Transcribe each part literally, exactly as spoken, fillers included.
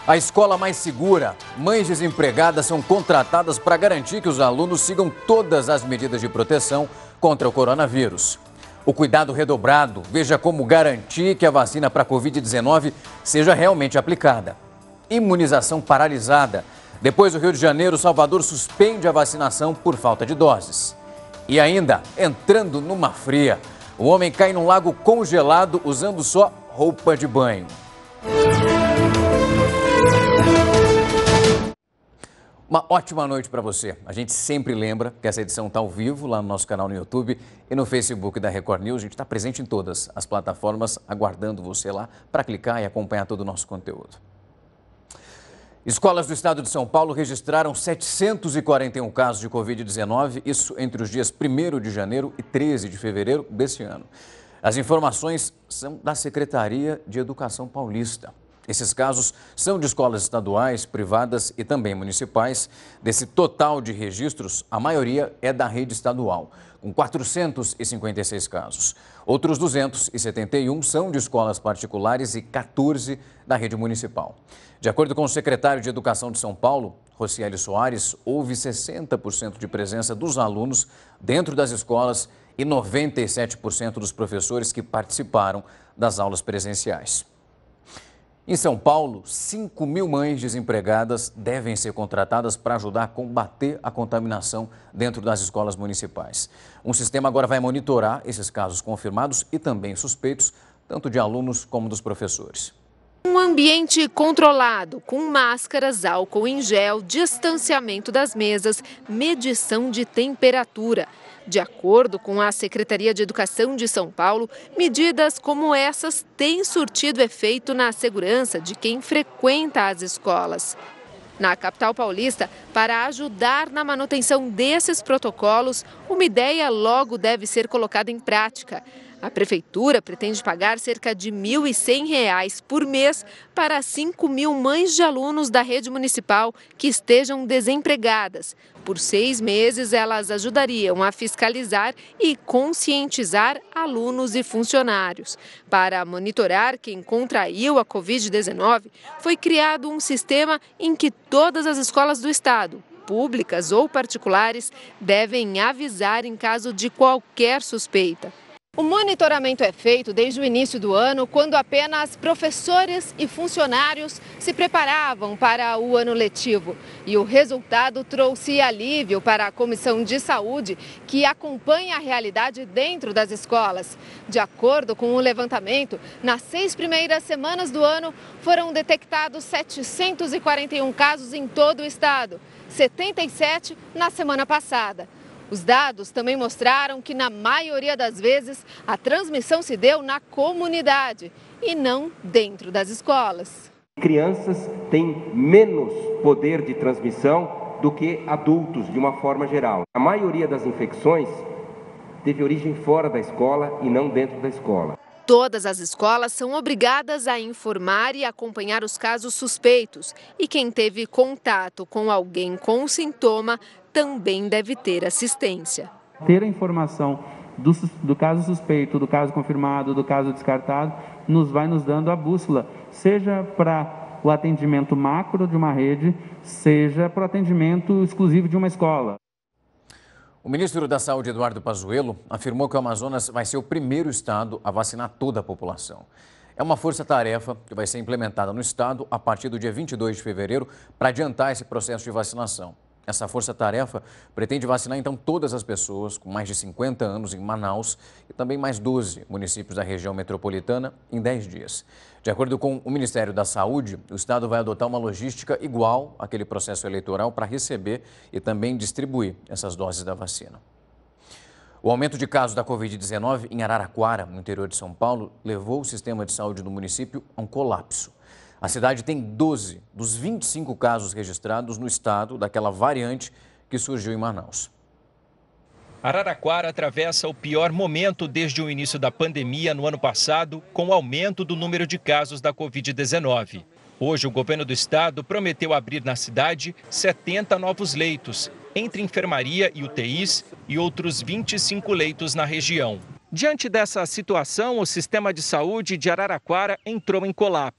A escola mais segura. Mães desempregadas são contratadas para garantir que os alunos sigam todas as medidas de proteção contra o coronavírus. O cuidado redobrado. Veja como garantir que a vacina para a covid dezenove seja realmente aplicada. Imunização paralisada. Depois do Rio de Janeiro, Salvador suspende a vacinação por falta de doses. E ainda, entrando numa fria, o homem cai num lago congelado usando só roupa de banho. Uma ótima noite para você. A gente sempre lembra que essa edição está ao vivo lá no nosso canal no YouTube e no Facebook da Record News. A gente está presente em todas as plataformas, aguardando você lá para clicar e acompanhar todo o nosso conteúdo. Escolas do estado de São Paulo registraram setecentos e quarenta e um casos de covid dezenove, isso entre os dias primeiro de janeiro e treze de fevereiro deste ano. As informações são da Secretaria de Educação Paulista. Esses casos são de escolas estaduais, privadas e também municipais. Desse total de registros, a maioria é da rede estadual, com quatrocentos e cinquenta e seis casos. Outros duzentos e setenta e um são de escolas particulares e quatorze da rede municipal. De acordo com o secretário de Educação de São Paulo, Rocieli Soares, houve sessenta por cento de presença dos alunos dentro das escolas e noventa e sete por cento dos professores que participaram das aulas presenciais. Em São Paulo, cinco mil mães desempregadas devem ser contratadas para ajudar a combater a contaminação dentro das escolas municipais. Um sistema agora vai monitorar esses casos confirmados e também suspeitos, tanto de alunos como dos professores. Um ambiente controlado, com máscaras, álcool em gel, distanciamento das mesas, medição de temperatura. De acordo com a Secretaria de Educação de São Paulo, medidas como essas têm surtido efeito na segurança de quem frequenta as escolas. Na capital paulista, para ajudar na manutenção desses protocolos, uma ideia logo deve ser colocada em prática. A prefeitura pretende pagar cerca de mil e cem reais por mês para cinco mil mães de alunos da rede municipal que estejam desempregadas. Por seis meses, elas ajudariam a fiscalizar e conscientizar alunos e funcionários. Para monitorar quem contraiu a covid dezenove, foi criado um sistema em que todas as escolas do estado, públicas ou particulares, devem avisar em caso de qualquer suspeita. O monitoramento é feito desde o início do ano, quando apenas professores e funcionários se preparavam para o ano letivo. E o resultado trouxe alívio para a Comissão de Saúde, que acompanha a realidade dentro das escolas. De acordo com o levantamento, nas seis primeiras semanas do ano, foram detectados setecentos e quarenta e um casos em todo o estado, setenta e sete na semana passada. Os dados também mostraram que, na maioria das vezes, a transmissão se deu na comunidade e não dentro das escolas. Crianças têm menos poder de transmissão do que adultos, de uma forma geral. A maioria das infecções teve origem fora da escola e não dentro da escola. Todas as escolas são obrigadas a informar e acompanhar os casos suspeitos. E quem teve contato com alguém com sintoma também deve ter assistência. Ter a informação do, do caso suspeito, do caso confirmado, do caso descartado, nos vai nos dando a bússola, seja para o atendimento macro de uma rede, seja para o atendimento exclusivo de uma escola. O ministro da Saúde, Eduardo Pazuello, afirmou que o Amazonas vai ser o primeiro estado a vacinar toda a população. É uma força-tarefa que vai ser implementada no estado a partir do dia vinte e dois de fevereiro para adiantar esse processo de vacinação. Essa força-tarefa pretende vacinar, então, todas as pessoas com mais de cinquenta anos em Manaus e também mais doze municípios da região metropolitana em dez dias. De acordo com o Ministério da Saúde, o estado vai adotar uma logística igual àquele processo eleitoral para receber e também distribuir essas doses da vacina. O aumento de casos da covid dezenove em Araraquara, no interior de São Paulo, levou o sistema de saúde do município a um colapso. A cidade tem doze dos vinte e cinco casos registrados no estado daquela variante que surgiu em Manaus. Araraquara atravessa o pior momento desde o início da pandemia no ano passado, com o aumento do número de casos da covid dezenove. Hoje, o governo do estado prometeu abrir na cidade setenta novos leitos, entre enfermaria e U T Is, e outros vinte e cinco leitos na região. Diante dessa situação, o sistema de saúde de Araraquara entrou em colapso.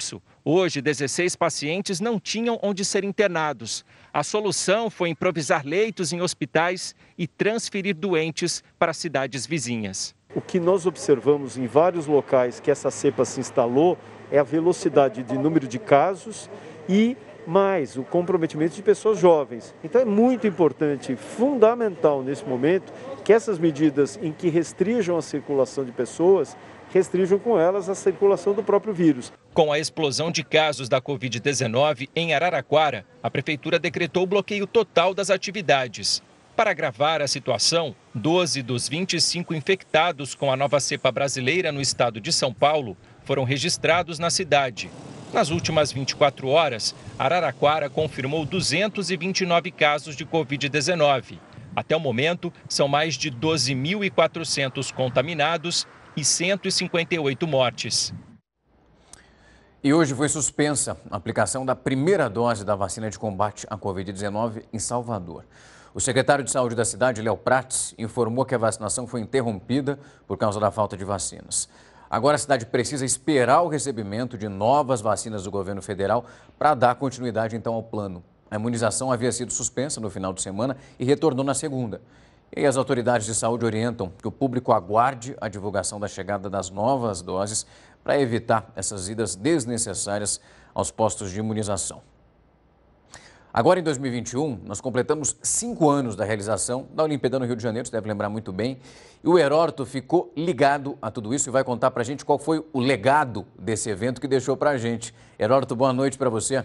Hoje, dezesseis pacientes não tinham onde ser internados. A solução foi improvisar leitos em hospitais e transferir doentes para cidades vizinhas. O que nós observamos em vários locais que essa cepa se instalou é a velocidade de número de casos e mais o comprometimento de pessoas jovens. Então é muito importante, fundamental nesse momento, que essas medidas em que restringam a circulação de pessoas, restringam com elas a circulação do próprio vírus. Com a explosão de casos da covid dezenove em Araraquara, a prefeitura decretou o bloqueio total das atividades. Para agravar a situação, doze dos vinte e cinco infectados com a nova cepa brasileira no estado de São Paulo foram registrados na cidade. Nas últimas vinte e quatro horas, Araraquara confirmou duzentos e vinte e nove casos de covid dezenove. Até o momento, são mais de doze mil e quatrocentos contaminados e cento e cinquenta e oito mortes. E hoje foi suspensa a aplicação da primeira dose da vacina de combate à covid dezenove em Salvador. O secretário de Saúde da cidade, Léo Prates, informou que a vacinação foi interrompida por causa da falta de vacinas. Agora a cidade precisa esperar o recebimento de novas vacinas do governo federal para dar continuidade então ao plano. A imunização havia sido suspensa no final de semana e retornou na segunda. E as autoridades de saúde orientam que o público aguarde a divulgação da chegada das novas doses para evitar essas idas desnecessárias aos postos de imunização. Agora, em dois mil e vinte e um, nós completamos cinco anos da realização da Olimpíada no Rio de Janeiro, você deve lembrar muito bem. E o Heródoto ficou ligado a tudo isso e vai contar para a gente qual foi o legado desse evento que deixou para a gente. Heródoto, boa noite para você.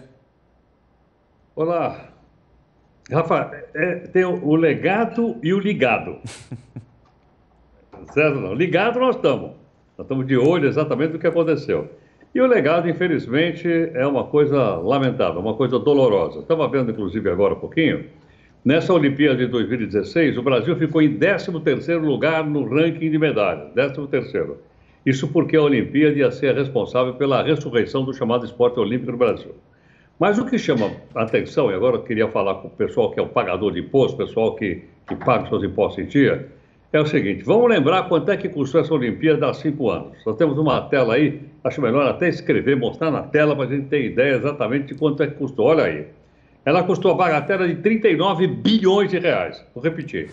Olá. Rafa, é, tem o, o legado e o ligado. Certo? Não? Ligado nós estamos. Nós estamos de olho exatamente no que aconteceu. E o legado, infelizmente, é uma coisa lamentável, uma coisa dolorosa. Estava vendo, inclusive, agora um pouquinho. Nessa Olimpíada de dois mil e dezesseis, o Brasil ficou em décimo terceiro lugar no ranking de medalhas. décimo terceiro. Isso porque a Olimpíada ia ser responsável pela ressurreição do chamado esporte olímpico no Brasil. Mas o que chama a atenção, e agora eu queria falar com o pessoal que é o pagador de impostos, o pessoal que, que paga seus impostos em dia, é o seguinte, vamos lembrar quanto é que custou essa Olimpíada há cinco anos. Nós temos uma tela aí, acho melhor até escrever, mostrar na tela para a gente ter ideia exatamente de quanto é que custou. Olha aí, ela custou a bagatela de trinta e nove bilhões de reais. Vou repetir,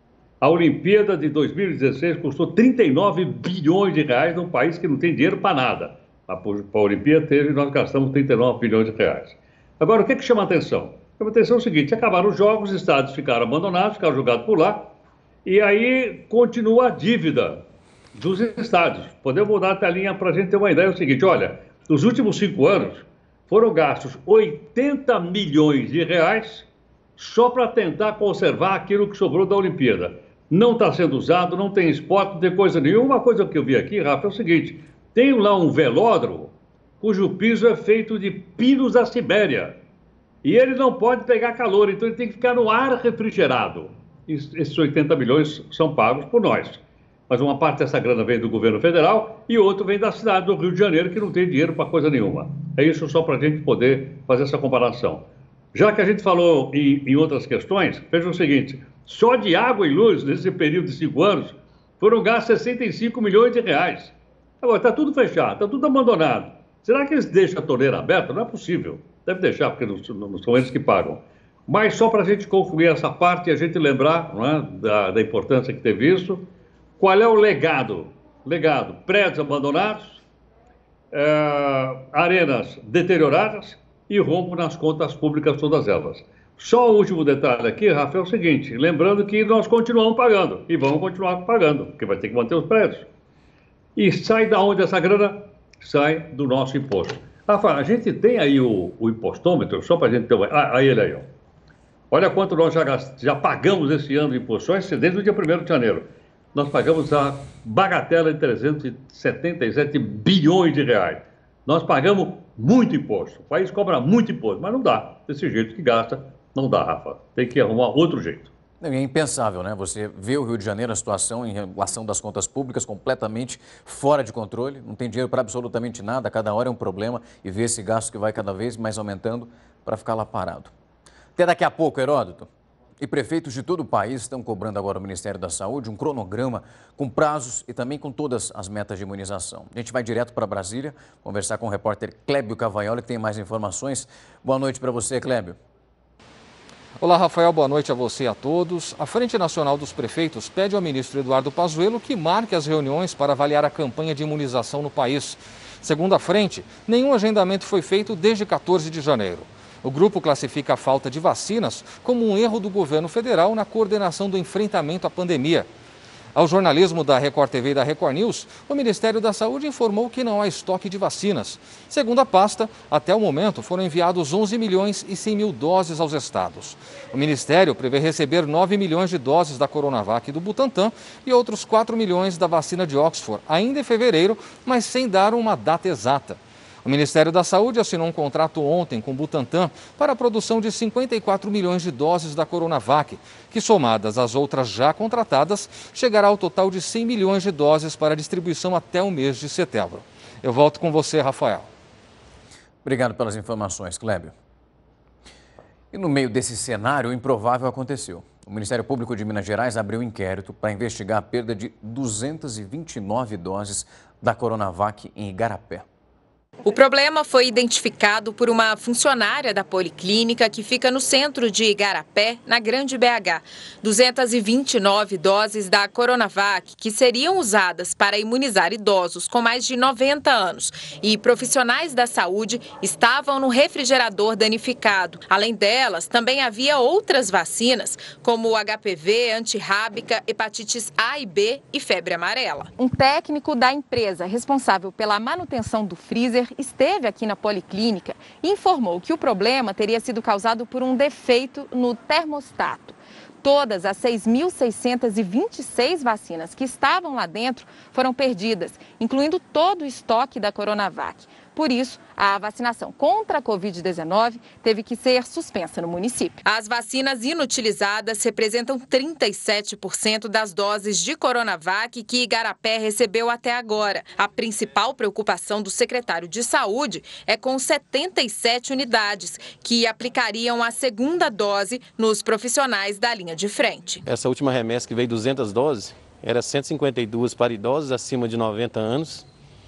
a Olimpíada de dois mil e dezesseis custou trinta e nove bilhões de reais num país que não tem dinheiro para nada. A Olimpíada teve e nós gastamos trinta e nove bilhões de reais. Agora, o que, que chama a atenção? Chama a atenção é o seguinte, acabaram os jogos, os estádios ficaram abandonados, ficaram jogados por lá, e aí continua a dívida dos estádios. Podemos mudar a telinha para a gente ter uma ideia, é o seguinte, olha, nos últimos cinco anos foram gastos oitenta milhões de reais só para tentar conservar aquilo que sobrou da Olimpíada. Não está sendo usado, não tem esporte, não tem coisa nenhuma. Uma coisa que eu vi aqui, Rafa, é o seguinte, tem lá um velódromo cujo piso é feito de pinos da Sibéria. E ele não pode pegar calor, então ele tem que ficar no ar refrigerado. Esses oitenta milhões são pagos por nós. Mas uma parte dessa grana vem do governo federal e outro vem da cidade do Rio de Janeiro, que não tem dinheiro para coisa nenhuma. É isso só para a gente poder fazer essa comparação. Já que a gente falou em, em outras questões, veja o seguinte, só de água e luz, nesse período de cinco anos, foram gastos sessenta e cinco milhões de reais. Agora, está tudo fechado, está tudo abandonado. Será que eles deixam a torneira aberta? Não é possível. Deve deixar, porque não, não são eles que pagam. Mas só para a gente concluir essa parte e a gente lembrar, não é, da, da importância que teve isso, qual é o legado? Legado, prédios abandonados, é, arenas deterioradas e rombo nas contas públicas todas elas. Só o último detalhe aqui, Rafa, é o seguinte, lembrando que nós continuamos pagando e vamos continuar pagando, porque vai ter que manter os prédios. E sai da onde essa grana? Sai do nosso imposto. Rafa, a gente tem aí o, o impostômetro, só para a gente ter uma... Ah, aí ele aí, ó. Olha quanto nós já, gast... já pagamos esse ano de impostos, desde o dia primeiro de janeiro. Nós pagamos a bagatela de trezentos e setenta e sete bilhões de reais. Nós pagamos muito imposto. O país cobra muito imposto, mas não dá. Desse jeito que gasta, não dá, Rafa. Tem que arrumar outro jeito. É impensável, né? Você vê o Rio de Janeiro, a situação em relação das contas públicas completamente fora de controle, não tem dinheiro para absolutamente nada, cada hora é um problema e vê esse gasto que vai cada vez mais aumentando para ficar lá parado. Até daqui a pouco, Heródoto. E prefeitos de todo o país estão cobrando agora ao Ministério da Saúde um cronograma com prazos e também com todas as metas de imunização. A gente vai direto para Brasília conversar com o repórter Clébio Cavaioli, que tem mais informações. Boa noite para você, Clébio. Olá, Rafael. Boa noite a você e a todos. A Frente Nacional dos Prefeitos pede ao ministro Eduardo Pazuello que marque as reuniões para avaliar a campanha de imunização no país. Segundo a frente, nenhum agendamento foi feito desde quatorze de janeiro. O grupo classifica a falta de vacinas como um erro do governo federal na coordenação do enfrentamento à pandemia. Ao jornalismo da Record T V e da Record News, o Ministério da Saúde informou que não há estoque de vacinas. Segundo a pasta, até o momento foram enviados onze milhões e cem mil doses aos estados. O Ministério prevê receber nove milhões de doses da Coronavac e do Butantan e outros quatro milhões da vacina de Oxford, ainda em fevereiro, mas sem dar uma data exata. O Ministério da Saúde assinou um contrato ontem com o Butantan para a produção de cinquenta e quatro milhões de doses da Coronavac, que somadas às outras já contratadas, chegará ao total de cem milhões de doses para distribuição até o mês de setembro. Eu volto com você, Rafael. Obrigado pelas informações, Clébio. E no meio desse cenário, o improvável aconteceu. O Ministério Público de Minas Gerais abriu um inquérito para investigar a perda de duzentas e vinte e nove doses da Coronavac em Igarapé. O problema foi identificado por uma funcionária da Policlínica que fica no centro de Igarapé, na Grande B H. duzentas e vinte e nove doses da Coronavac que seriam usadas para imunizar idosos com mais de noventa anos e profissionais da saúde estavam no refrigerador danificado. Além delas, também havia outras vacinas, como o H P V, antirrábica, hepatites A e B e febre amarela. Um técnico da empresa responsável pela manutenção do freezer esteve aqui na Policlínica e informou que o problema teria sido causado por um defeito no termostato. Todas as seis mil seiscentas e vinte e seis vacinas que estavam lá dentro foram perdidas, incluindo todo o estoque da Coronavac. Por isso, a vacinação contra a covid dezenove teve que ser suspensa no município. As vacinas inutilizadas representam trinta e sete por cento das doses de Coronavac que Igarapé recebeu até agora. A principal preocupação do secretário de Saúde é com setenta e sete unidades que aplicariam a segunda dose nos profissionais da linha de frente. Essa última remessa que veio duzentas doses, era cento e cinquenta e duas para idosos acima de noventa anos.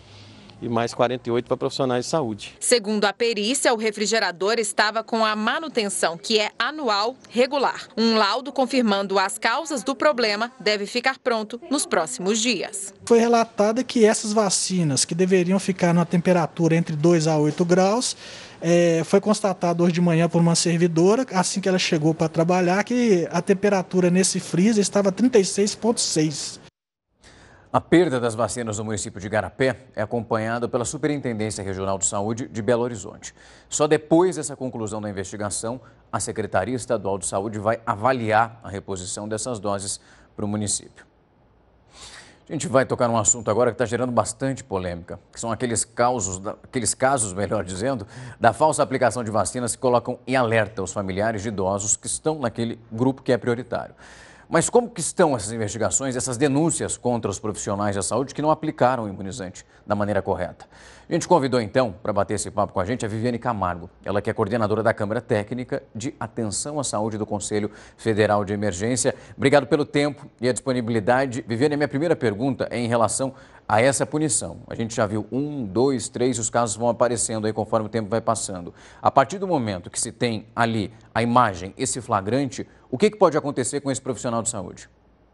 E mais quarenta e oito para profissionais de saúde. Segundo a perícia, o refrigerador estava com a manutenção, que é anual, regular. Um laudo confirmando as causas do problema deve ficar pronto nos próximos dias. Foi relatada que essas vacinas, que deveriam ficar numa temperatura entre dois a oito graus, é, foi constatado hoje de manhã por uma servidora, assim que ela chegou para trabalhar, que a temperatura nesse freezer estava trinta e seis vírgula seis. A perda das vacinas no município de Igarapé é acompanhada pela Superintendência Regional de Saúde de Belo Horizonte. Só depois dessa conclusão da investigação, a Secretaria Estadual de Saúde vai avaliar a reposição dessas doses para o município. A gente vai tocar num assunto agora que está gerando bastante polêmica, que são aqueles casos, aqueles casos, melhor dizendo, da falsa aplicação de vacinas que colocam em alerta os familiares de idosos que estão naquele grupo que é prioritário. Mas como que estão essas investigações, essas denúncias contra os profissionais da saúde que não aplicaram o imunizante da maneira correta? A gente convidou então para bater esse papo com a gente a Viviane Camargo, ela que é coordenadora da Câmara Técnica de Atenção à Saúde do Conselho Federal de Emergência. Obrigado pelo tempo e a disponibilidade. Viviane, a minha primeira pergunta é em relação a essa punição. A gente já viu um, dois, três, os casos vão aparecendo aí conforme o tempo vai passando. A partir do momento que se tem ali a imagem, esse flagrante, o que, que pode acontecer com esse profissional de saúde?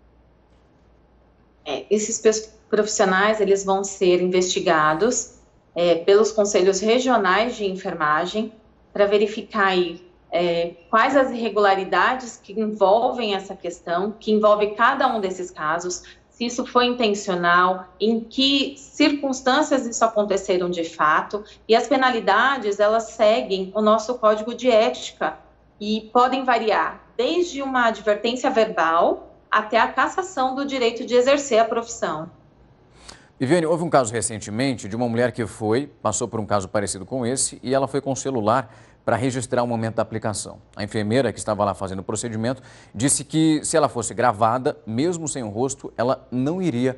É, esses profissionais eles vão ser investigados é, pelos conselhos regionais de enfermagem para verificar aí, é, quais as irregularidades que envolvem essa questão, que envolve cada um desses casos, se isso foi intencional, em que circunstâncias isso aconteceram de fato, e as penalidades elas seguem o nosso código de ética e podem variar desde uma advertência verbal até a cassação do direito de exercer a profissão. Viviane, houve um caso recentemente de uma mulher que foi, passou por um caso parecido com esse e ela foi com o celular para registrar o momento da aplicação. A enfermeira que estava lá fazendo o procedimento disse que se ela fosse gravada, mesmo sem o rosto, ela não iria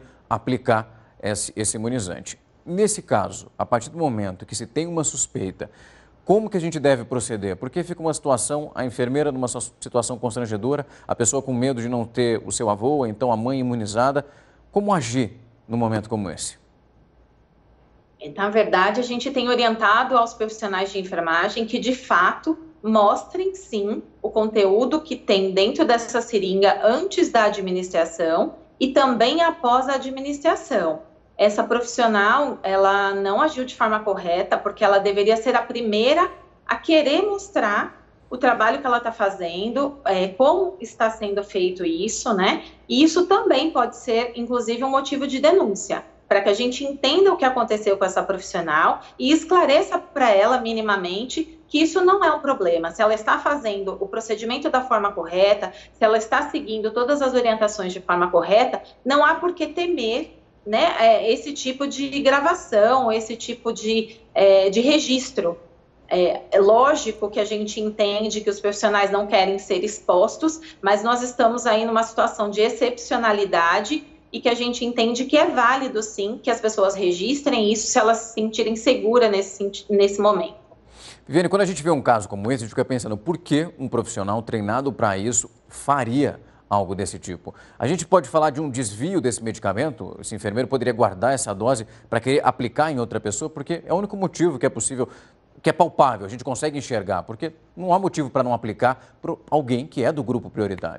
aplicar esse, esse imunizante. Nesse caso, a partir do momento que se tem uma suspeita, como que a gente deve proceder? Porque fica uma situação, a enfermeira numa situação constrangedora, a pessoa com medo de não ter o seu avô, ou então a mãe imunizada. Como agir num momento como esse? Na verdade, a gente tem orientado aos profissionais de enfermagem que, de fato, mostrem, sim, o conteúdo que tem dentro dessa seringa antes da administração e também após a administração. Essa profissional, ela não agiu de forma correta, porque ela deveria ser a primeira a querer mostrar o trabalho que ela está fazendo, é, como está sendo feito isso, né? E isso também pode ser, inclusive, um motivo de denúncia, para que a gente entenda o que aconteceu com essa profissional e esclareça para ela minimamente que isso não é um problema. Se ela está fazendo o procedimento da forma correta, se ela está seguindo todas as orientações de forma correta, não há por que temer, né, esse tipo de gravação, esse tipo de, é, de registro. É, é lógico que a gente entende que os profissionais não querem ser expostos, mas nós estamos aí numa situação de excepcionalidade e que a gente entende que é válido, sim, que as pessoas registrem isso se elas se sentirem seguras nesse, nesse momento. Viviane, quando a gente vê um caso como esse, a gente fica pensando por que um profissional treinado para isso faria algo desse tipo. A gente pode falar de um desvio desse medicamento? Esse enfermeiro poderia guardar essa dose para querer aplicar em outra pessoa? Porque é o único motivo que é possível, que é palpável, a gente consegue enxergar, porque não há motivo para não aplicar para alguém que é do grupo prioritário.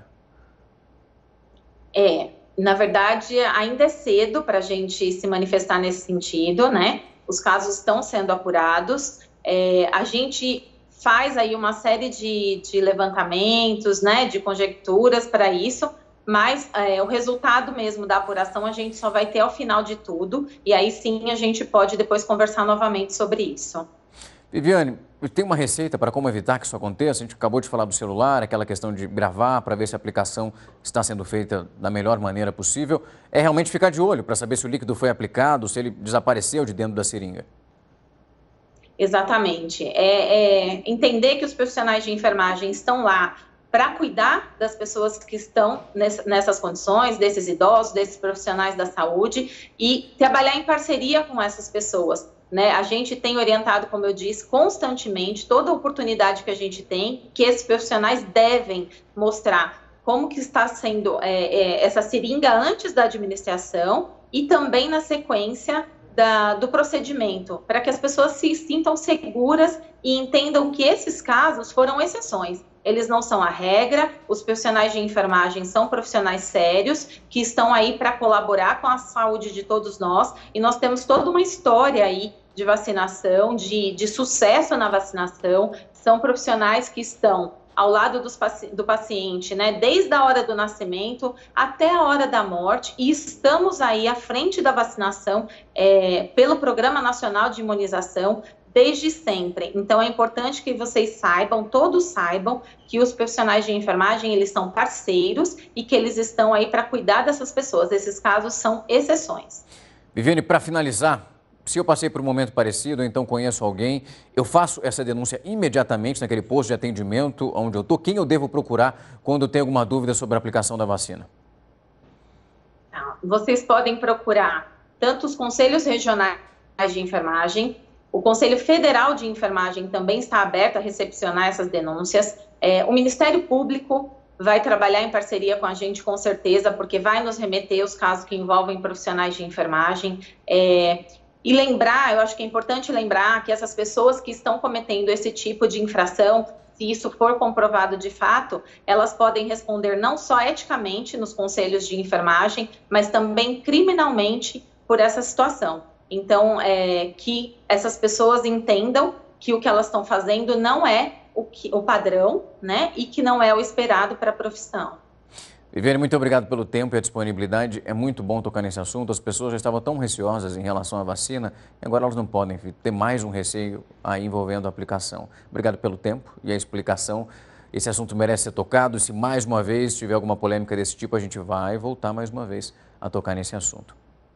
É, na verdade, ainda é cedo para a gente se manifestar nesse sentido, né? Os casos estão sendo apurados. É, a gente faz aí uma série de, de levantamentos, né, de conjecturas para isso, mas é, o resultado mesmo da apuração a gente só vai ter ao final de tudo, e aí sim a gente pode depois conversar novamente sobre isso. Viviane, tem uma receita para como evitar que isso aconteça? A gente acabou de falar do celular, aquela questão de gravar para ver se a aplicação está sendo feita da melhor maneira possível. É realmente ficar de olho para saber se o líquido foi aplicado, se ele desapareceu de dentro da seringa. Exatamente. É, é entender que os profissionais de enfermagem estão lá para cuidar das pessoas que estão nessa, nessas condições, desses idosos, desses profissionais da saúde, e trabalhar em parceria com essas pessoas, né? A gente tem orientado, como eu disse, constantemente, toda oportunidade que a gente tem, que esses profissionais devem mostrar como que está sendo é, é, essa seringa antes da administração e também na sequência Da, do procedimento, para que as pessoas se sintam seguras e entendam que esses casos foram exceções. Eles não são a regra, os profissionais de enfermagem são profissionais sérios, que estão aí para colaborar com a saúde de todos nós, e nós temos toda uma história aí de vacinação, de, de sucesso na vacinação. São profissionais que estão ao lado dos, do paciente, né, desde a hora do nascimento até a hora da morte, e estamos aí à frente da vacinação é, pelo Programa Nacional de Imunização desde sempre. Então é importante que vocês saibam, todos saibam, que os profissionais de enfermagem, eles são parceiros e que eles estão aí para cuidar dessas pessoas. Esses casos são exceções. Viviane, para finalizar, se eu passei por um momento parecido, ou então conheço alguém, eu faço essa denúncia imediatamente naquele posto de atendimento onde eu estou. Quem eu devo procurar quando tem alguma dúvida sobre a aplicação da vacina? Vocês podem procurar tanto os conselhos regionais de enfermagem, o Conselho Federal de Enfermagem também está aberto a recepcionar essas denúncias. É, o Ministério Público vai trabalhar em parceria com a gente, com certeza, porque vai nos remeter os casos que envolvem profissionais de enfermagem. É, E lembrar, eu acho que é importante lembrar que essas pessoas que estão cometendo esse tipo de infração, se isso for comprovado de fato, elas podem responder não só eticamente nos conselhos de enfermagem, mas também criminalmente por essa situação. Então, é, que essas pessoas entendam que o que elas estão fazendo não é o, que, o padrão, né, e que não é o esperado para a profissão. Viviane, muito obrigado pelo tempo e a disponibilidade. É muito bom tocar nesse assunto. As pessoas já estavam tão receosas em relação à vacina e agora elas não podem ter mais um receio aí envolvendo a aplicação. Obrigado pelo tempo e a explicação. Esse assunto merece ser tocado. Se mais uma vez tiver alguma polêmica desse tipo, a gente vai voltar mais uma vez a tocar nesse assunto.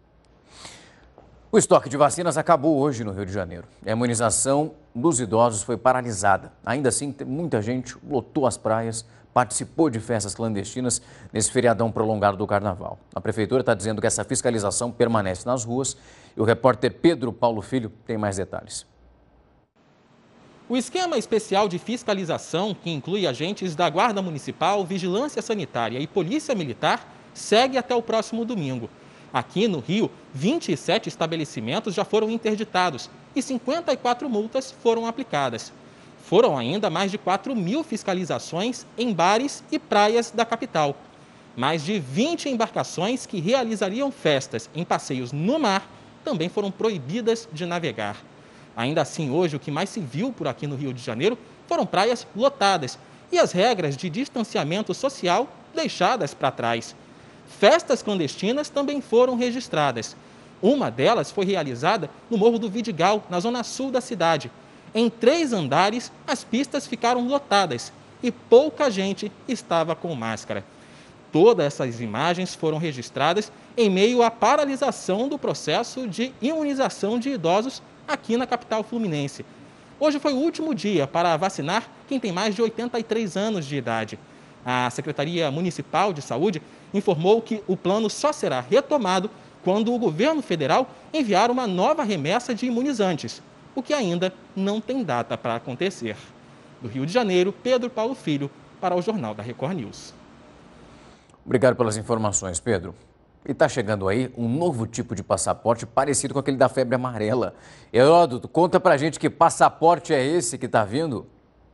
O estoque de vacinas acabou hoje no Rio de Janeiro. A imunização dos idosos foi paralisada. Ainda assim, muita gente lotou as praias, participou de festas clandestinas nesse feriadão prolongado do Carnaval. A Prefeitura está dizendo que essa fiscalização permanece nas ruas e o repórter Pedro Paulo Filho tem mais detalhes. O esquema especial de fiscalização, que inclui agentes da Guarda Municipal, Vigilância Sanitária e Polícia Militar, segue até o próximo domingo. Aqui no Rio, vinte e sete estabelecimentos já foram interditados e cinquenta e quatro multas foram aplicadas. Foram ainda mais de quatro mil fiscalizações em bares e praias da capital. Mais de vinte embarcações que realizariam festas em passeios no mar também foram proibidas de navegar. Ainda assim, hoje, o que mais se viu por aqui no Rio de Janeiro foram praias lotadas e as regras de distanciamento social deixadas para trás. Festas clandestinas também foram registradas. Uma delas foi realizada no Morro do Vidigal, na zona sul da cidade. Em três andares, as pistas ficaram lotadas e pouca gente estava com máscara. Todas essas imagens foram registradas em meio à paralisação do processo de imunização de idosos aqui na capital fluminense. Hoje foi o último dia para vacinar quem tem mais de oitenta e três anos de idade. A Secretaria Municipal de Saúde informou que o plano só será retomado quando o governo federal enviar uma nova remessa de imunizantes, o que ainda não tem data para acontecer. Do Rio de Janeiro, Pedro Paulo Filho, para o Jornal da Record News. Obrigado pelas informações, Pedro. E está chegando aí um novo tipo de passaporte parecido com aquele da febre amarela. Heródoto, conta pra gente que passaporte é esse que está vindo?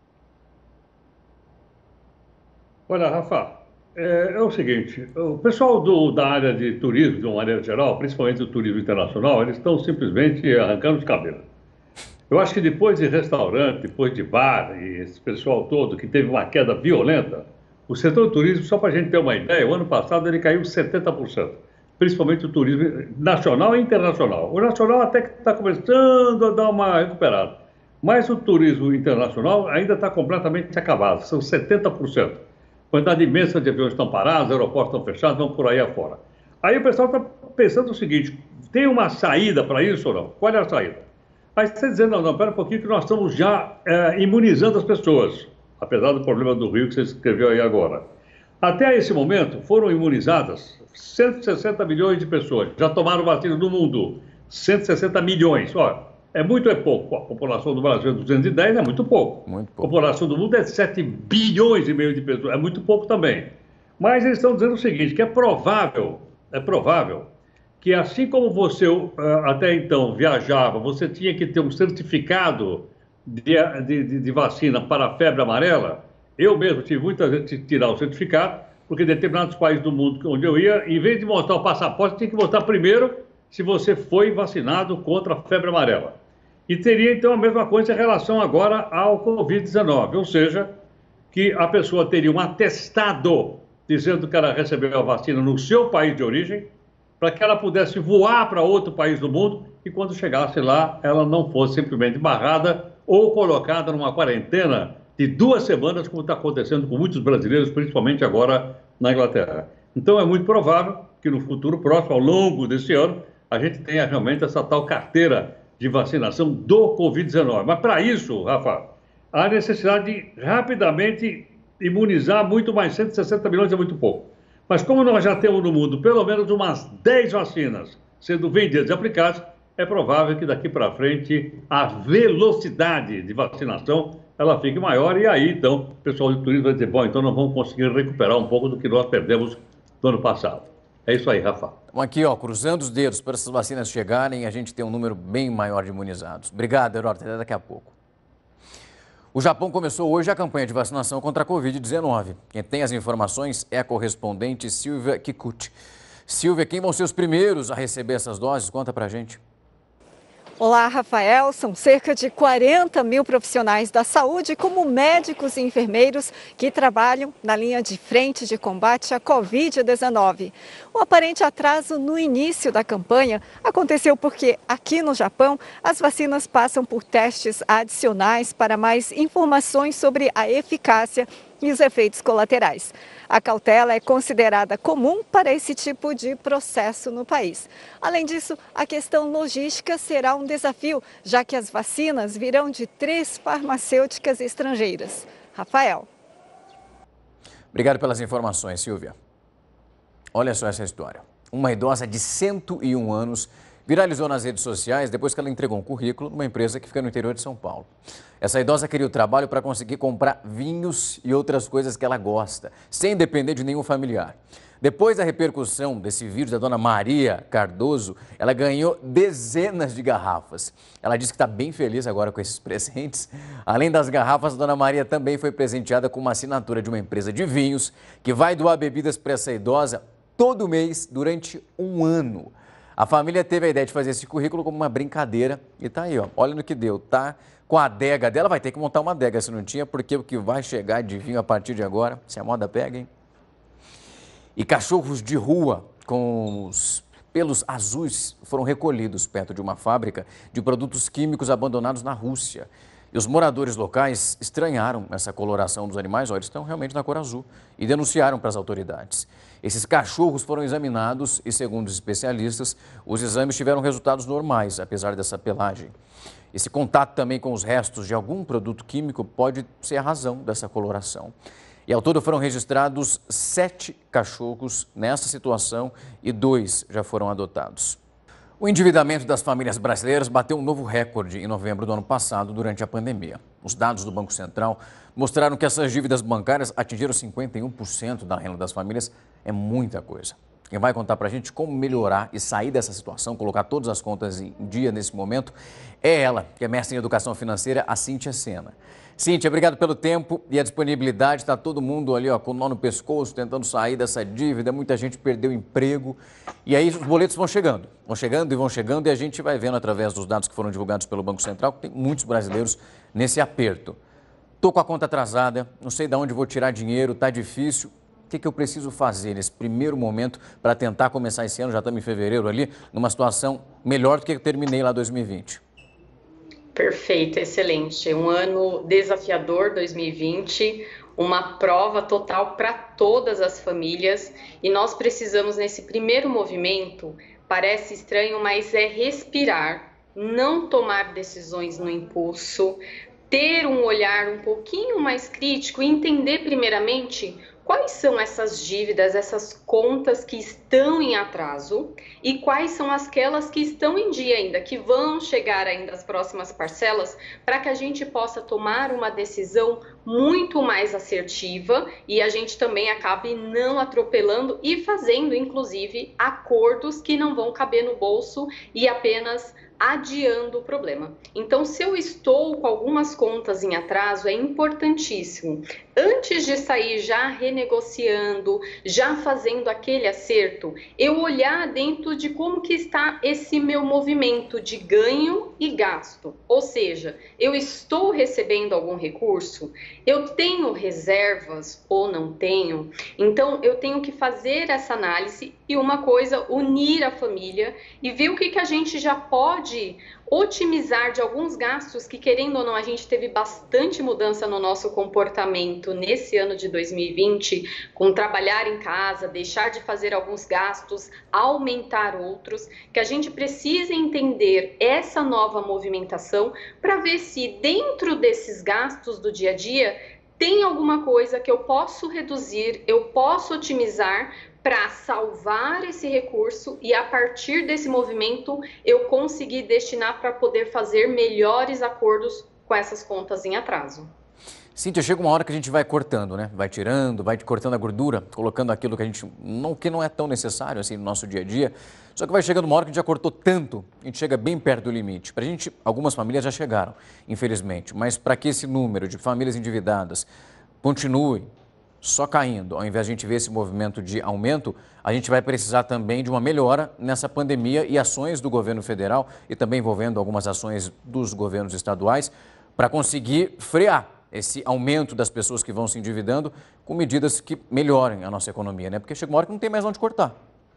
Olha, Rafa, é, é o seguinte, o pessoal do, da área de turismo, de uma maneira geral, principalmente do turismo internacional, eles estão simplesmente arrancando os cabelos. Eu acho que depois de restaurante, depois de bar e esse pessoal todo que teve uma queda violenta, o setor do turismo, só para a gente ter uma ideia, o ano passado ele caiu setenta por cento, principalmente o turismo nacional e internacional. O nacional até que está começando a dar uma recuperada, mas o turismo internacional ainda está completamente acabado, são setenta por cento. Quantidade imensa de aviões estão parados, aeroportos estão fechados, vão por aí afora. Aí o pessoal está pensando o seguinte, tem uma saída para isso ou não? Qual é a saída? Aí você está dizendo, não, não, espera um pouquinho que nós estamos já é, imunizando as pessoas, apesar do problema do Rio que você escreveu aí agora. Até esse momento foram imunizadas cento e sessenta milhões de pessoas, já tomaram vacina no mundo, cento e sessenta milhões, olha, é muito ou é pouco? A população do Brasil é duzentos e dez, é muito pouco. Muito pouco. A população do mundo é sete bilhões e meio de pessoas, é muito pouco também. Mas eles estão dizendo o seguinte, que é provável, é provável, que assim como você até então viajava, você tinha que ter um certificado de, de, de vacina para a febre amarela, eu mesmo tive muitas vezes que tirar o certificado, porque em determinados países do mundo onde eu ia, em vez de mostrar o passaporte, tinha que mostrar primeiro se você foi vacinado contra a febre amarela. E teria então a mesma coisa em relação agora ao covid dezenove, ou seja, que a pessoa teria um atestado dizendo que ela recebeu a vacina no seu país de origem, para que ela pudesse voar para outro país do mundo e quando chegasse lá, ela não fosse simplesmente barrada ou colocada numa quarentena de duas semanas, como está acontecendo com muitos brasileiros, principalmente agora na Inglaterra. Então é muito provável que no futuro próximo, ao longo desse ano, a gente tenha realmente essa tal carteira de vacinação do covid dezenove. Mas para isso, Rafa, há necessidade de rapidamente imunizar muito mais, cento e sessenta milhões é muito pouco. Mas como nós já temos no mundo pelo menos umas dez vacinas sendo vendidas e aplicadas, é provável que daqui para frente a velocidade de vacinação ela fique maior e aí então o pessoal do turismo vai dizer, bom, então nós vamos conseguir recuperar um pouco do que nós perdemos no ano passado. É isso aí, Rafa. Estamos aqui, ó, cruzando os dedos para essas vacinas chegarem e a gente ter um número bem maior de imunizados. Obrigado, Heródoto. Até daqui a pouco. O Japão começou hoje a campanha de vacinação contra a covid dezenove. Quem tem as informações é a correspondente Silvia Kikuchi. Silvia, quem vão ser os primeiros a receber essas doses? Conta pra gente. Olá, Rafael. São cerca de quarenta mil profissionais da saúde, como médicos e enfermeiros, que trabalham na linha de frente de combate à covid dezenove. O aparente atraso no início da campanha aconteceu porque, aqui no Japão, as vacinas passam por testes adicionais para mais informações sobre a eficácia e os efeitos colaterais. A cautela é considerada comum para esse tipo de processo no país. Além disso, a questão logística será um desafio, já que as vacinas virão de três farmacêuticas estrangeiras. Rafael. Obrigado pelas informações, Silvia. Olha só essa história. Uma idosa de cento e um anos viralizou nas redes sociais depois que ela entregou um currículo numa empresa que fica no interior de São Paulo. Essa idosa queria o trabalho para conseguir comprar vinhos e outras coisas que ela gosta, sem depender de nenhum familiar. Depois da repercussão desse vídeo da dona Maria Cardoso, ela ganhou dezenas de garrafas. Ela disse que está bem feliz agora com esses presentes. Além das garrafas, a dona Maria também foi presenteada com uma assinatura de uma empresa de vinhos que vai doar bebidas para essa idosa todo mês durante um ano. A família teve a ideia de fazer esse currículo como uma brincadeira e tá aí, ó. Olha no que deu, tá? Com a adega dela, vai ter que montar uma adega se não tinha, porque o que vai chegar de vinho a partir de agora, se a moda pega, hein? E cachorros de rua com os pelos azuis foram recolhidos perto de uma fábrica de produtos químicos abandonados na Rússia. E os moradores locais estranharam essa coloração dos animais, ó, eles estão realmente na cor azul, e denunciaram para as autoridades. Esses cachorros foram examinados e, segundo os especialistas, os exames tiveram resultados normais, apesar dessa pelagem. Esse contato também com os restos de algum produto químico pode ser a razão dessa coloração. E ao todo foram registrados sete cachorros nessa situação e dois já foram adotados. O endividamento das famílias brasileiras bateu um novo recorde em novembro do ano passado, durante a pandemia. Os dados do Banco Central mostraram que essas dívidas bancárias atingiram cinquenta e um por cento da renda das famílias. É muita coisa. Quem vai contar para a gente como melhorar e sair dessa situação, colocar todas as contas em dia nesse momento, é ela, que é mestre em educação financeira, a Cíntia Sena. Cíntia, obrigado pelo tempo e a disponibilidade. Está todo mundo ali, ó, com o nó no pescoço, tentando sair dessa dívida. Muita gente perdeu o emprego. E aí os boletos vão chegando, vão chegando e vão chegando. E a gente vai vendo através dos dados que foram divulgados pelo Banco Central que tem muitos brasileiros nesse aperto. Estou com a conta atrasada, não sei de onde vou tirar dinheiro, está difícil. O que, que eu preciso fazer nesse primeiro momento para tentar começar esse ano, já estamos em fevereiro ali, numa situação melhor do que eu terminei lá em dois mil e vinte? Perfeito, excelente. Um ano desafiador, dois mil e vinte, uma prova total para todas as famílias e nós precisamos, nesse primeiro movimento, parece estranho, mas é respirar, não tomar decisões no impulso, ter um olhar um pouquinho mais crítico e entender primeiramente quais são essas dívidas, essas contas que estão em atraso e quais são aquelas que estão em dia ainda, que vão chegar ainda as próximas parcelas, para que a gente possa tomar uma decisão muito mais assertiva e a gente também acabe não atropelando e fazendo, inclusive, acordos que não vão caber no bolso e apenas adiando o problema. Então, se eu estou com algumas contas em atraso, é importantíssimo, antes de sair já renegociando, já fazendo aquele acerto, eu olhar dentro de como que está esse meu movimento de ganho e gasto. Ou seja, eu estou recebendo algum recurso? Eu tenho reservas ou não tenho? Então, eu tenho que fazer essa análise e uma coisa, unir a família e ver o que que a gente já pode otimizar de alguns gastos que, querendo ou não, a gente teve bastante mudança no nosso comportamento nesse ano de dois mil e vinte, com trabalhar em casa, deixar de fazer alguns gastos, aumentar outros, que a gente precisa entender essa nova movimentação para ver se dentro desses gastos do dia a dia tem alguma coisa que eu posso reduzir, eu posso otimizar para salvar esse recurso e a partir desse movimento eu conseguir destinar para poder fazer melhores acordos com essas contas em atraso. Cíntia, chega uma hora que a gente vai cortando, né? Vai tirando, vai cortando a gordura, colocando aquilo que a gente não, que não é tão necessário assim no nosso dia a dia. Só que vai chegando uma hora que a gente já cortou tanto, a gente chega bem perto do limite. Para a gente, algumas famílias já chegaram, infelizmente, mas para que esse número de famílias endividadas continue só caindo, ao invés de a gente ver esse movimento de aumento, a gente vai precisar também de uma melhora nessa pandemia e ações do governo federal e também envolvendo algumas ações dos governos estaduais para conseguir frear esse aumento das pessoas que vão se endividando com medidas que melhorem a nossa economia, né? Porque chega uma hora que não tem mais onde cortar.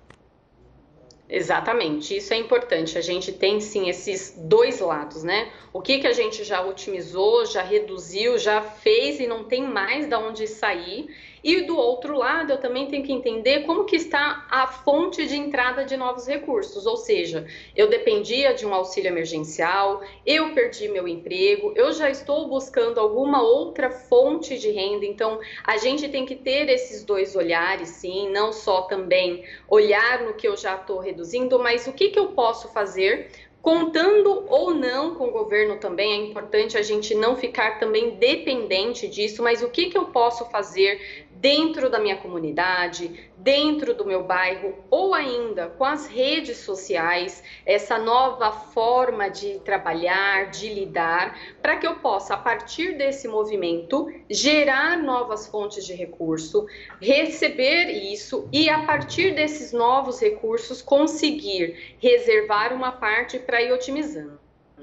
Exatamente, isso é importante, a gente tem sim esses dois lados, né? O que que a gente já otimizou, já reduziu, já fez e não tem mais de onde sair E do outro lado, eu também tenho que entender como que está a fonte de entrada de novos recursos, ou seja, eu dependia de um auxílio emergencial, eu perdi meu emprego, eu já estou buscando alguma outra fonte de renda, então a gente tem que ter esses dois olhares, sim, não só também olhar no que eu já estou reduzindo, mas o que que eu posso fazer, contando ou não com o governo também, é importante a gente não ficar também dependente disso, mas o que que eu posso fazer dentro da minha comunidade, dentro do meu bairro, ou ainda com as redes sociais, essa nova forma de trabalhar, de lidar, para que eu possa, a partir desse movimento, gerar novas fontes de recurso, receber isso e, a partir desses novos recursos, conseguir reservar uma parte para ir otimizando.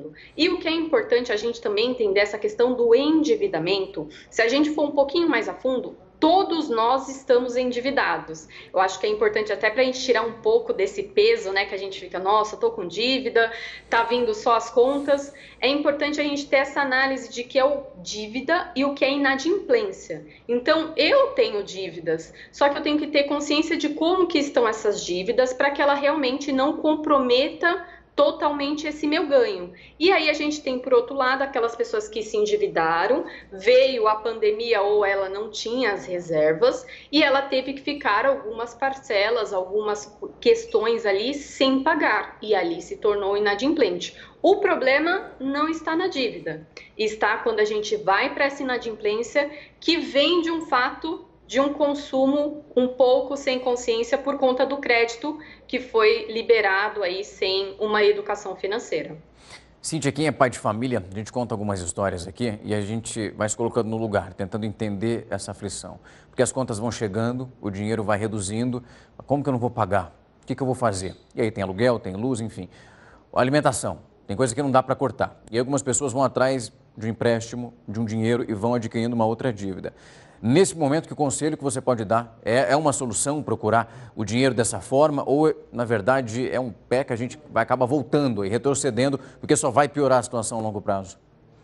E o que é importante a gente também entender essa questão do endividamento, se a gente for um pouquinho mais a fundo, todos nós estamos endividados. Eu acho que é importante até para a gente tirar um pouco desse peso, né, que a gente fica, nossa, tô com dívida, tá vindo só as contas. É importante a gente ter essa análise de que é o dívida e o que é inadimplência. Então, eu tenho dívidas, só que eu tenho que ter consciência de como que estão essas dívidas para que ela realmente não comprometa totalmente esse meu ganho. E aí a gente tem, por outro lado, aquelas pessoas que se endividaram, veio a pandemia ou ela não tinha as reservas e ela teve que ficar algumas parcelas, algumas questões ali sem pagar e ali se tornou inadimplente. O problema não está na dívida, está quando a gente vai para essa inadimplência que vem de um fato de um consumo um pouco sem consciência por conta do crédito que foi liberado aí sem uma educação financeira. Cíntia, quem é pai de família, a gente conta algumas histórias aqui e a gente vai se colocando no lugar, tentando entender essa aflição. Porque as contas vão chegando, o dinheiro vai reduzindo, como que eu não vou pagar? O que que eu vou fazer? E aí tem aluguel, tem luz, enfim. A alimentação, tem coisa que não dá para cortar. E algumas pessoas vão atrás de um empréstimo, de um dinheiro e vão adquirindo uma outra dívida. Nesse momento, que conselho que você pode dar? É, é uma solução procurar o dinheiro dessa forma ou, na verdade, é um pé que a gente vai acabar voltando e retrocedendo porque só vai piorar a situação a longo prazo?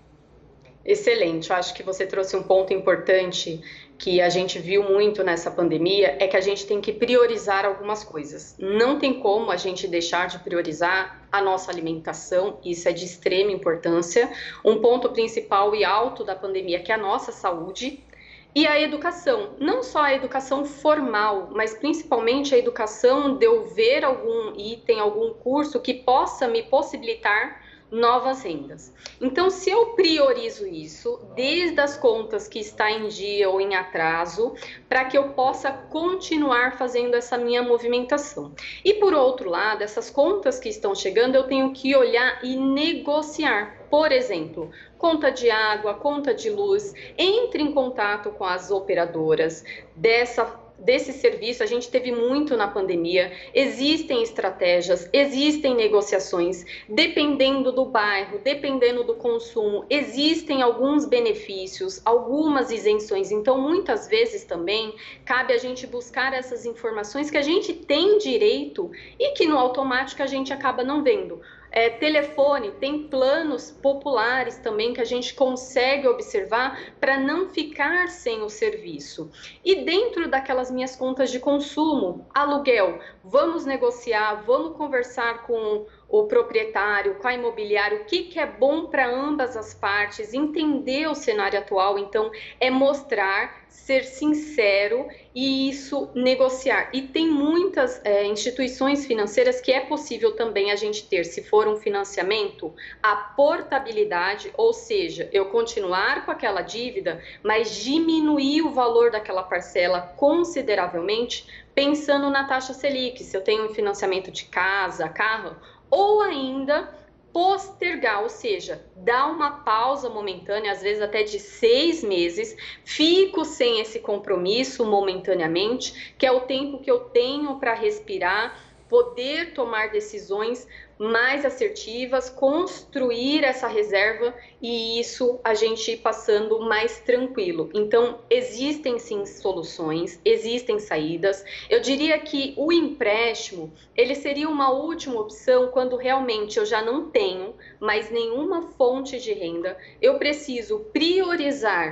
Excelente, eu acho que você trouxe um ponto importante que a gente viu muito nessa pandemia, é que a gente tem que priorizar algumas coisas. Não tem como a gente deixar de priorizar a nossa alimentação, isso é de extrema importância. Um ponto principal e alto da pandemia que é a nossa saúde. E a educação, não só a educação formal, mas principalmente a educação de eu ver algum item, algum curso que possa me possibilitar novas rendas. Então, se eu priorizo isso, desde as contas que está em dia ou em atraso, para que eu possa continuar fazendo essa minha movimentação. E por outro lado, essas contas que estão chegando, eu tenho que olhar e negociar. Por exemplo, conta de água, conta de luz, entre em contato com as operadoras dessa desse serviço. A gente teve muito na pandemia, existem estratégias, existem negociações, dependendo do bairro, dependendo do consumo, existem alguns benefícios, algumas isenções, então muitas vezes também cabe a gente buscar essas informações que a gente tem direito e que no automático a gente acaba não vendo. É, telefone, tem planos populares também que a gente consegue observar para não ficar sem o serviço. E dentro daquelas minhas contas de consumo, aluguel, vamos negociar, vamos conversar com o proprietário, com a imobiliária, o que, que é bom para ambas as partes, entender o cenário atual, então é mostrar, ser sincero e isso negociar. E tem muitas é, instituições financeiras que é possível também a gente ter, se for um financiamento, a portabilidade, ou seja, eu continuar com aquela dívida, mas diminuir o valor daquela parcela consideravelmente, pensando na taxa Selic, se eu tenho um financiamento de casa, carro, ou ainda postergar, ou seja, dar uma pausa momentânea, às vezes até de seis meses, fico sem esse compromisso momentaneamente, que é o tempo que eu tenho para respirar, poder tomar decisões mais assertivas, construir essa reserva e isso a gente ir passando mais tranquilo. Então, existem sim soluções, existem saídas. Eu diria que o empréstimo, ele seria uma última opção quando realmente eu já não tenho mais nenhuma fonte de renda, eu preciso priorizar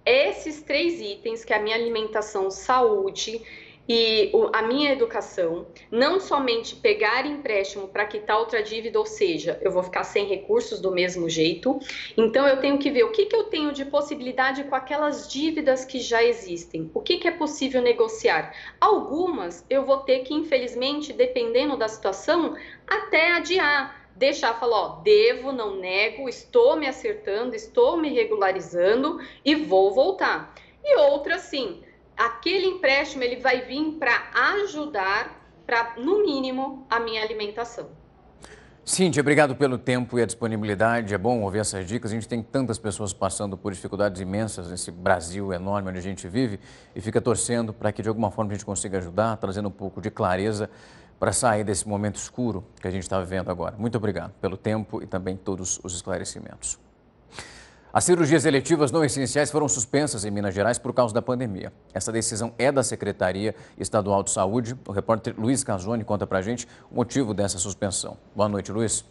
esses três itens, que é a minha alimentação, saúde e a minha educação, não somente pegar empréstimo para quitar outra dívida, ou seja, eu vou ficar sem recursos do mesmo jeito, então eu tenho que ver o que, que eu tenho de possibilidade com aquelas dívidas que já existem, o que, que é possível negociar. Algumas eu vou ter que, infelizmente, dependendo da situação, até adiar. Deixar, falar, ó, devo, não nego, estou me acertando, estou me regularizando e vou voltar. E outra, sim, aquele empréstimo ele vai vir para ajudar, para, no mínimo, a minha alimentação. Cíntia, obrigado pelo tempo e a disponibilidade. É bom ouvir essas dicas. A gente tem tantas pessoas passando por dificuldades imensas nesse Brasil enorme onde a gente vive e fica torcendo para que, de alguma forma, a gente consiga ajudar, trazendo um pouco de clareza para sair desse momento escuro que a gente está vivendo agora. Muito obrigado pelo tempo e também todos os esclarecimentos. As cirurgias eletivas não essenciais foram suspensas em Minas Gerais por causa da pandemia. Essa decisão é da Secretaria Estadual de Saúde. O repórter Luiz Casoni conta pra gente o motivo dessa suspensão. Boa noite, Luiz.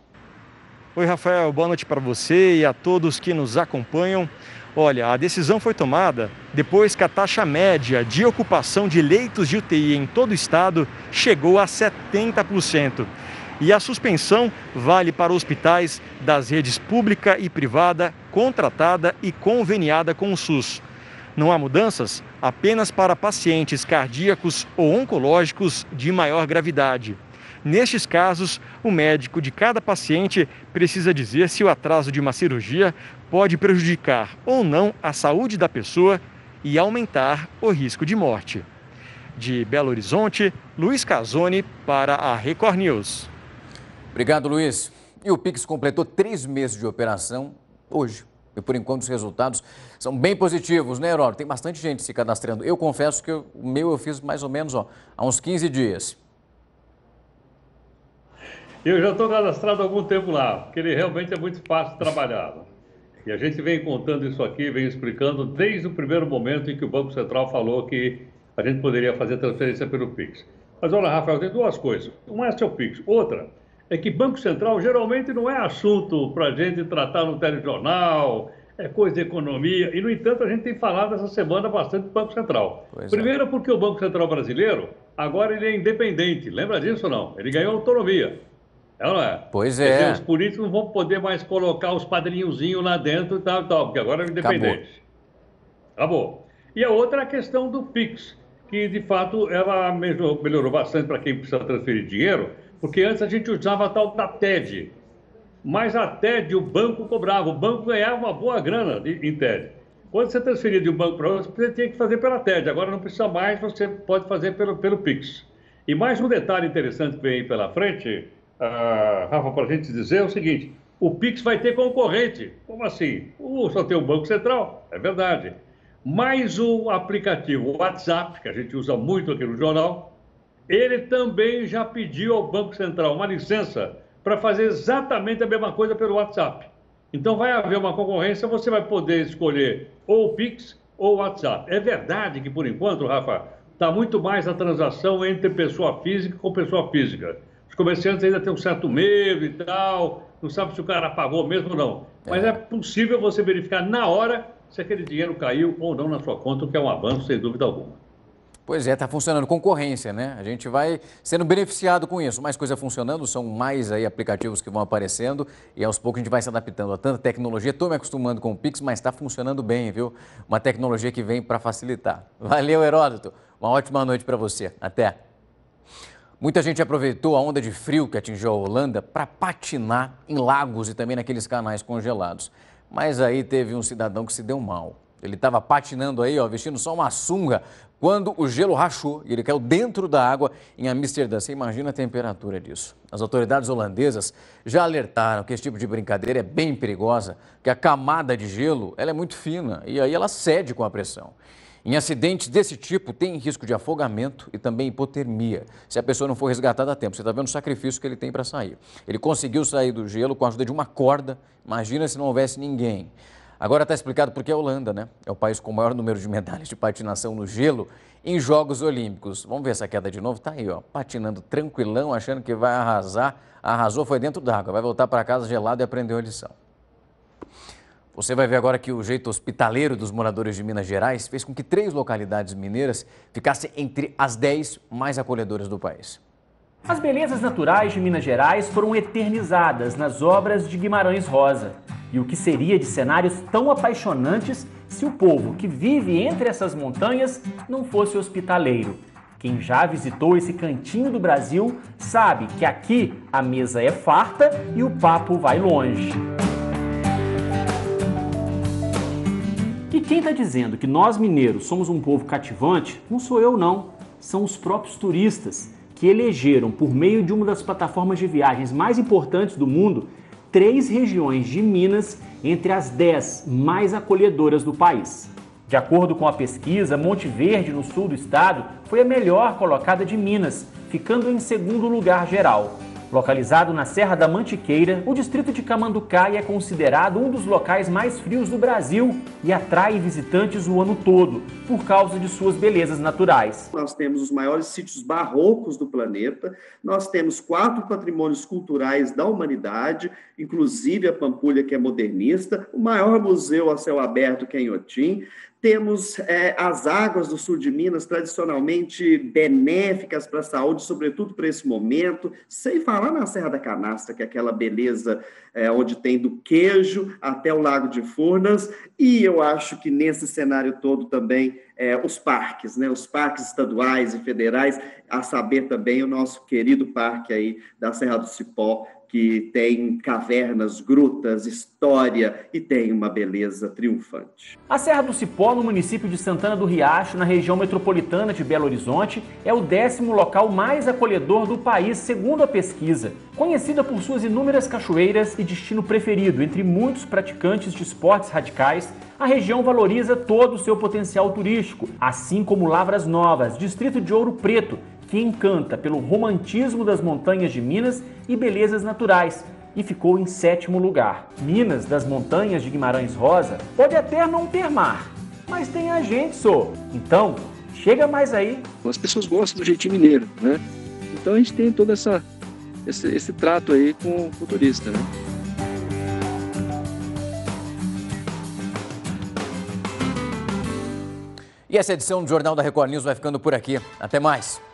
Oi, Rafael. Boa noite para você e a todos que nos acompanham. Olha, a decisão foi tomada depois que a taxa média de ocupação de leitos de U T I em todo o estado chegou a setenta por cento. E a suspensão vale para hospitais das redes pública e privada, contratada e conveniada com o SUS. Não há mudanças apenas para pacientes cardíacos ou oncológicos de maior gravidade. Nestes casos, o médico de cada paciente precisa dizer se o atraso de uma cirurgia pode prejudicar ou não a saúde da pessoa e aumentar o risco de morte. De Belo Horizonte, Luiz Casoni para a Record News. Obrigado, Luiz. E o Pix completou três meses de operação hoje. E por enquanto os resultados são bem positivos, né, Heródoto? Tem bastante gente se cadastrando. Eu confesso que eu, o meu eu fiz mais ou menos ó, há uns quinze dias. Eu já estou cadastrado há algum tempo lá, porque ele realmente é muito fácil de trabalhar. E a gente vem contando isso aqui, vem explicando desde o primeiro momento em que o Banco Central falou que a gente poderia fazer transferência pelo Pix. Mas olha, Rafael, tem duas coisas. Uma é o Pix, outra é que Banco Central geralmente não é assunto para a gente tratar no telejornal, é coisa de economia. E, no entanto, a gente tem falado essa semana bastante do Banco Central. Pois Primeiro é. porque o Banco Central brasileiro, agora ele é independente. Lembra disso ou não? Ele ganhou autonomia. É ou não é? Pois é. Porque os políticos não vão poder mais colocar os padrinhozinhos lá dentro e tal, e tal, porque agora é independente. Acabou. Acabou. E a outra é a questão do Pix, que, de fato, ela melhorou bastante para quem precisa transferir dinheiro, porque antes a gente usava a tal da T E D. Mas a T E D o banco cobrava, o banco ganhava uma boa grana de, em T E D. Quando você transferia de um banco para outro, você tinha que fazer pela T E D. Agora não precisa mais, você pode fazer pelo, pelo Pix. E mais um detalhe interessante que vem aí pela frente, uh, Rafa, para a gente dizer é o seguinte: o Pix vai ter concorrente. Como assim? Uh, só tem o Banco Central, é verdade. Mas o aplicativo WhatsApp, que a gente usa muito aqui no jornal, ele também já pediu ao Banco Central uma licença para fazer exatamente a mesma coisa pelo WhatsApp. Então vai haver uma concorrência, você vai poder escolher ou o Pix ou o WhatsApp. É verdade que, por enquanto, Rafa, está muito mais a transação entre pessoa física com pessoa física. Os comerciantes ainda têm um certo medo e tal, não sabe se o cara pagou mesmo ou não. Mas é, é possível você verificar na hora se aquele dinheiro caiu ou não na sua conta, o que é um avanço, sem dúvida alguma. Pois é, está funcionando concorrência, né? A gente vai sendo beneficiado com isso. Mais coisa funcionando, são mais aí aplicativos que vão aparecendo e aos poucos a gente vai se adaptando a tanta tecnologia. Estou me acostumando com o Pix, mas está funcionando bem, viu? Uma tecnologia que vem para facilitar. Valeu, Heródoto. Uma ótima noite para você. Até. Muita gente aproveitou a onda de frio que atingiu a Holanda para patinar em lagos e também naqueles canais congelados. Mas aí teve um cidadão que se deu mal. Ele estava patinando aí, ó, vestindo só uma sunga, quando o gelo rachou e ele caiu dentro da água em Amsterdã. Você imagina a temperatura disso. As autoridades holandesas já alertaram que esse tipo de brincadeira é bem perigosa, que a camada de gelo ela é muito fina e aí ela cede com a pressão. Em acidentes desse tipo, tem risco de afogamento e também hipotermia, se a pessoa não for resgatada a tempo. Você está vendo o sacrifício que ele tem para sair. Ele conseguiu sair do gelo com a ajuda de uma corda. Imagina se não houvesse ninguém. Agora está explicado porque a Holanda, né? É o país com o maior número de medalhas de patinação no gelo em Jogos Olímpicos. Vamos ver essa queda de novo? Tá aí, ó, patinando tranquilão, achando que vai arrasar. Arrasou, foi dentro d'água. Vai voltar para casa gelado e aprendeu a lição. Você vai ver agora que o jeito hospitaleiro dos moradores de Minas Gerais fez com que três localidades mineiras ficassem entre as dez mais acolhedoras do país. As belezas naturais de Minas Gerais foram eternizadas nas obras de Guimarães Rosa. E o que seria de cenários tão apaixonantes se o povo que vive entre essas montanhas não fosse hospitaleiro? Quem já visitou esse cantinho do Brasil sabe que aqui a mesa é farta e o papo vai longe. E quem está dizendo que nós mineiros somos um povo cativante, não sou eu não, são os próprios turistas, que elegeram, por meio de uma das plataformas de viagens mais importantes do mundo, três regiões de Minas entre as dez mais acolhedoras do país. De acordo com a pesquisa, Monte Verde, no sul do estado, foi a melhor colocada de Minas, ficando em segundo lugar geral. Localizado na Serra da Mantiqueira, o distrito de Camanducaia é considerado um dos locais mais frios do Brasil e atrai visitantes o ano todo, por causa de suas belezas naturais. Nós temos os maiores sítios barrocos do planeta, nós temos quatro patrimônios culturais da humanidade, inclusive a Pampulha, que é modernista, o maior museu a céu aberto, que é em Otim. Temos é, as águas do sul de Minas, tradicionalmente benéficas para a saúde, sobretudo para esse momento, sem falar na Serra da Canastra, que é aquela beleza é, onde tem do queijo até o Lago de Furnas, e eu acho que nesse cenário todo também é, os parques, né, os parques estaduais e federais, a saber também o nosso querido parque aí da Serra do Cipó, que tem cavernas, grutas, história e tem uma beleza triunfante. A Serra do Cipó, no município de Santana do Riacho, na região metropolitana de Belo Horizonte, é o décimo local mais acolhedor do país, segundo a pesquisa. Conhecida por suas inúmeras cachoeiras e destino preferido entre muitos praticantes de esportes radicais, a região valoriza todo o seu potencial turístico, assim como Lavras Novas, distrito de Ouro Preto, que encanta pelo romantismo das montanhas de Minas e belezas naturais, e ficou em sétimo lugar. Minas, das montanhas de Guimarães Rosa, pode até não ter mar, mas tem a gente, só. Então, chega mais aí. As pessoas gostam do jeitinho mineiro, né? Então a gente tem todo essa, esse, esse trato aí com o turista, né? E essa edição do Jornal da Record News vai ficando por aqui. Até mais!